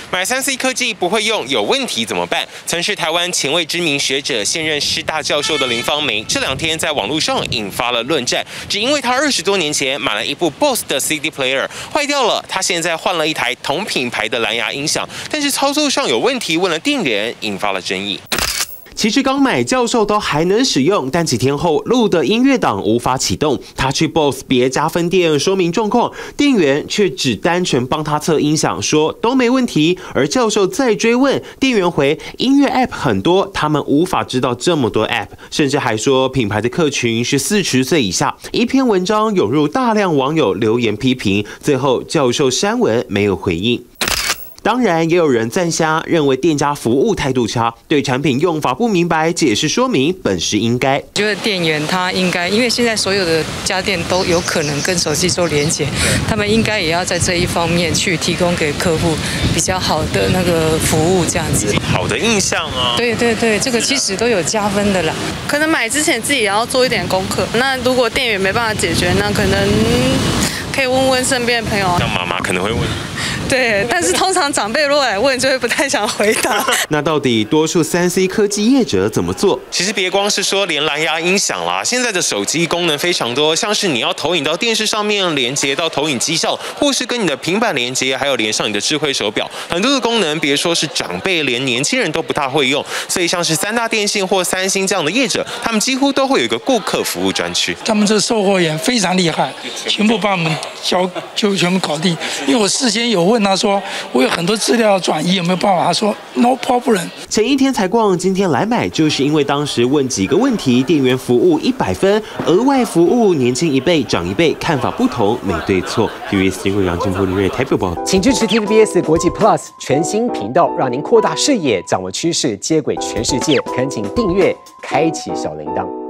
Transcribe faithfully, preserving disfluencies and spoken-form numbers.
买三 C 科技不会用，有问题怎么办？曾是台湾前卫知名学者、现任师大教授的林芳梅，这两天在网络上引发了论战，只因为她二十多年前买了一部 B O S S 的 C D player 坏掉了，她现在换了一台同品牌的蓝牙音响，但是操作上有问题，问了店员，引发了争议。 其实刚买，教授都还能使用，但几天后录的音乐档无法启动。他去 B O S S 别家分店说明状况，店员却只单纯帮他测音响，说都没问题。而教授再追问，店员回音乐 App 很多，他们无法知道这么多 App， 甚至还说品牌的客群是四十岁以下。一篇文章涌入大量网友留言批评，最后教授删文没有回应。 当然，也有人赞虾，认为店家服务态度差，对产品用法不明白，解释说明本是应该。 觉得店员他应该，因为现在所有的家电都有可能跟手机做连接，他们应该也要在这一方面去提供给客户比较好的那个服务，这样子。 好的印象啊。对对对，这个其实都有加分的啦。 可能买之前自己也要做一点功课。那如果店员没办法解决，那可能可以问问身边的朋友。 像妈妈可能会问。 对，但是通常长辈如果来问，就会不太想回答。 那到底多数三 C 科技业者怎么做？其实别光是说连蓝牙音响啦，现在的手机功能非常多，像是你要投影到电视上面，连接到投影机上，或是跟你的平板连接，还有连上你的智慧手表，很多的功能，别说是长辈，连年轻人都不大会用。所以像是三大电信或三星这样的业者，他们几乎都会有一个顾客服务专区。 他们这售货员非常厉害，全部帮我们交就全部搞定。因为我事先有问。 问他说：“我有很多资料转移，有没有办法？”他说 ：“No problem。” 前一天才逛，今天来买，就是因为当时问几个问题，店员服务一百分，额外服务年轻一辈、长一辈，看法不同，没对错。T V B S 新闻杨金波、林瑞台北报道。 请支持 T V B S 国际 Plus 全新频道，让您扩大视野，掌握趋势，接轨全世界。恳请订阅，开启小铃铛。